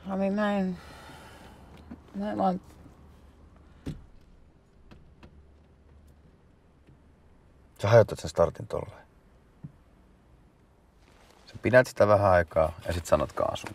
Rami, mä en vaan... Sä hajotat sen startin tolleen. Sä pidät sitä vähän aikaa ja sit sanot kaasun.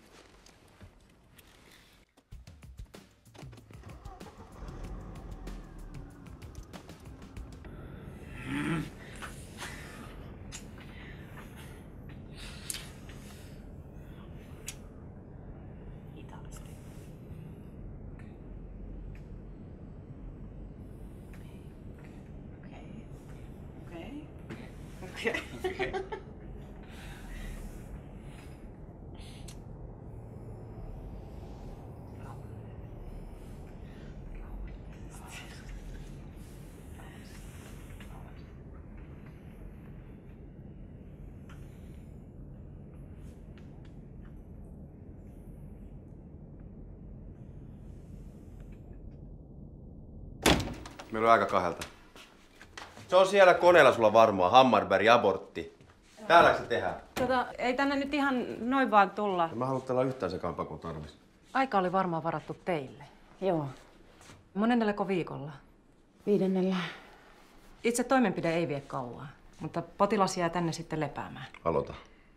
Meillä on aika 2. Se on siellä koneella sulla varmaan, Hammarberg abortti. Täälläkö se tehdään? Ei tänne nyt ihan noin vaan tulla. En mä halua täällä yhtään sekampaa kuin tarvis. Aika oli varmaan varattu teille. Joo. Monennelleko viikolla? 5. Itse toimenpide ei vie kauaa, mutta potilas jää tänne sitten lepäämään. Aloita.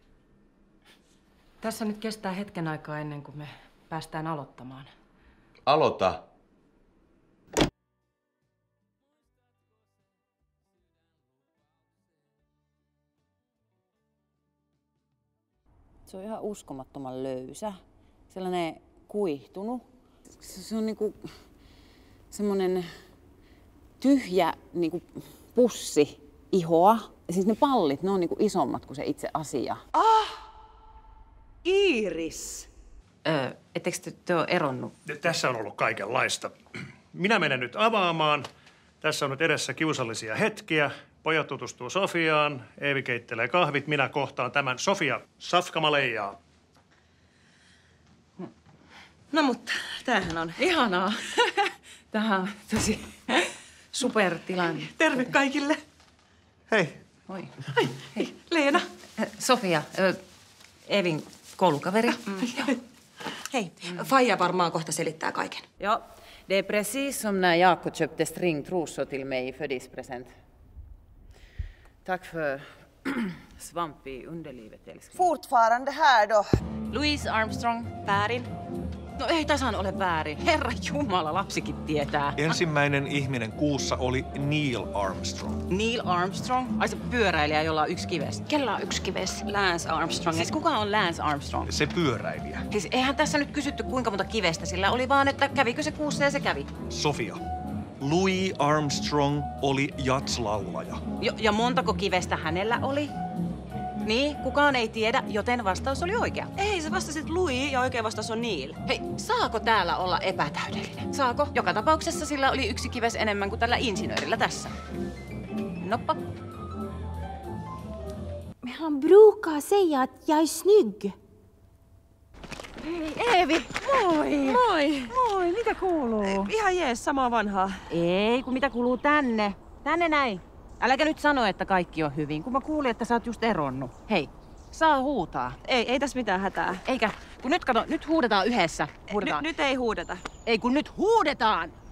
Tässä nyt kestää hetken aikaa ennen kuin me päästään aloittamaan. Aloita. Se on ihan uskomattoman löysä. Sellainen kuihtunut. Se on niinku semmonen tyhjä niinku pussi ihoa. Ja siis ne pallit, ne on niinku isommat kuin se itse asia. Iiris! Ettekö te ole eronnut? Tässä on ollut kaikenlaista. Minä menen nyt avaamaan. Tässä on nyt edessä kiusallisia hetkiä. Pojat tutustuu Sofiaan, Eevi keittelee kahvit, minä kohtaan tämän Sofia Safkamaleijaa. No mutta, tämähän on Ihanaa. Tämähän on tosi supertilanne. terve kaikille. Hei. Moi. Hei, Leena. Sofia, Evin koulukaveri. Hei, Faija varmaan kohta selittää kaiken. Ja, det är precis som när Jakob köpte stringtrosor till mig i födelsedagspresent. Tack för svamp i underlivet, älskling. Fortfarande här då. Louise Armstrong. Väärin. No ei tasan ole väärin. Herra Jumala, lapsikin tietää. Ensimmäinen ihminen kuussa oli Neil Armstrong. Neil Armstrong? Ai se pyöräilijä, jolla on yksi kives. Kella on yksi kives? Lance Armstrong. Siis kuka on Lance Armstrong? Se pyöräilijä. Siis eihän tässä nyt kysytty kuinka monta kivestä sillä oli, vaan että kävikö se kuussa ja se kävi. Sofia. Louis Armstrong oli jatslaulaja. Ja montako kivestä hänellä oli? Niin, kukaan ei tiedä, joten vastaus oli oikea. Ei, sä vastasit Louis ja oikea vastaus on Neil. Hei, saako täällä olla epätäydellinen? Saako? Joka tapauksessa sillä oli yksi kives enemmän kuin tällä insinöörillä tässä. Noppa. Han brukar säga att jag är snygg. Eevi, moi! Moi! Moi, mitä kuuluu? Ihan jees, samaa vanhaa. Ei, kun mitä kuuluu tänne. Tänne näin. Äläkä nyt sano, että kaikki on hyvin, kun mä kuulin, että sä oot just eronnut. Hei, saa huutaa. Ei tässä mitään hätää. Eikä, kun nyt kato, nyt huudetaan yhdessä. Huudetaan. Nyt ei huudeta. Ei, kun nyt huudetaan!